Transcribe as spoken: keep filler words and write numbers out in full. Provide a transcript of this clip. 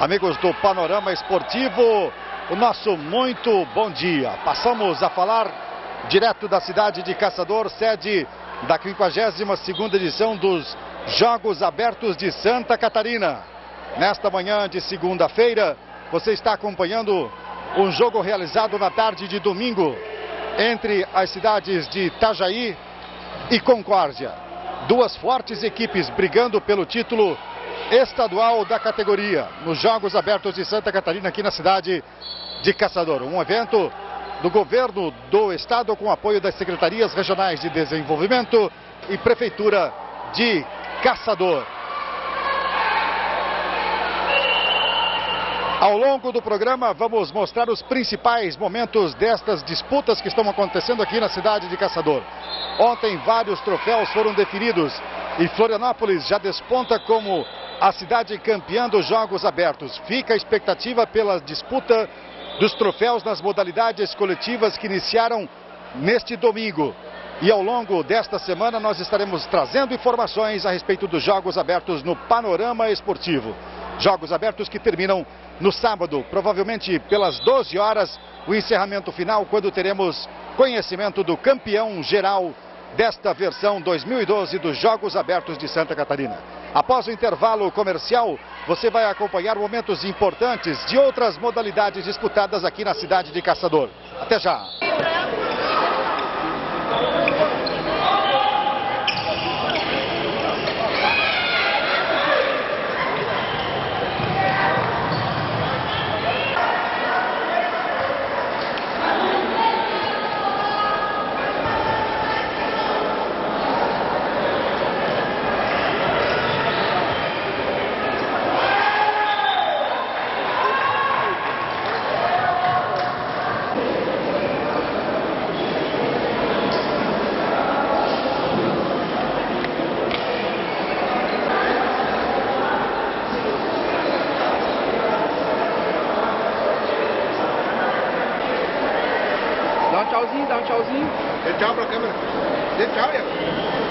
Amigos do Panorama Esportivo, o nosso muito bom dia. Passamos a falar direto da cidade de Caçador, sede da quinquagésima segunda edição dos Jogos Abertos de Santa Catarina. Nesta manhã de segunda-feira, você está acompanhando um jogo realizado na tarde de domingo entre as cidades de Itajaí e Concórdia. Duas fortes equipes brigando pelo título estadual da categoria nos Jogos Abertos de Santa Catarina, aqui na cidade de Caçador. Um evento do governo do estado com apoio das secretarias regionais de desenvolvimento e prefeitura de Caçador. Ao longo do programa vamos mostrar os principais momentos destas disputas que estão acontecendo aqui na cidade de Caçador. Ontem vários troféus foram definidos e Florianópolis já desponta como a cidade campeã dos Jogos Abertos. Fica a expectativa pela disputa dos troféus nas modalidades coletivas que iniciaram neste domingo. E ao longo desta semana nós estaremos trazendo informações a respeito dos Jogos Abertos no Panorama Esportivo. Jogos Abertos que terminam no sábado, provavelmente pelas doze horas, o encerramento final, quando teremos conhecimento do campeão geral desta versão dois mil e doze dos Jogos Abertos de Santa Catarina. Após o intervalo comercial, você vai acompanhar momentos importantes de outras modalidades disputadas aqui na cidade de Caçador. Até já! Dá um tchauzinho, dá um tchauzinho. Dê tchau pra câmera. Dê tchau, Ian.